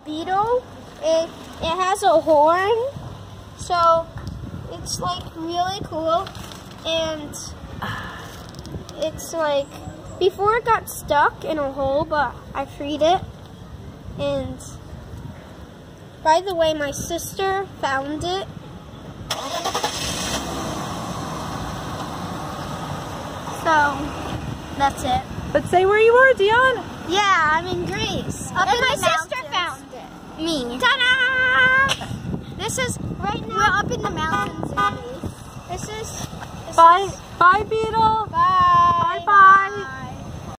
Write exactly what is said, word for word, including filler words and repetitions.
beetle. It, it has a horn, so it's like really cool. And it's like, before it got stuck in a hole, but I freed it. And by the way, my sister found it. So that's it. But say where you are, Dion. Yeah, I'm in Greece. Up and in my sister found it. Me. Ta-da! This is right now. We're up in the mountains in Greece. This is. This bye, is, bye, Beetle. Bye. Bye, bye.